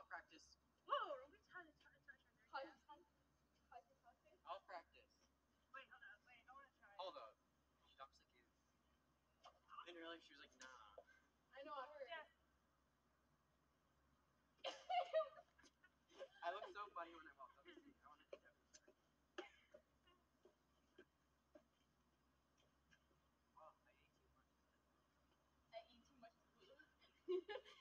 practice. Whoa, don't be trying. I'll practice. Wait, hold up. Wait, I want to try. Hold up. She talks like you. And earlier she was like, nah. I know, I heard. Yeah. I look so funny when I walk up. I want to do that. Wow, I ate too much. I eat too much food.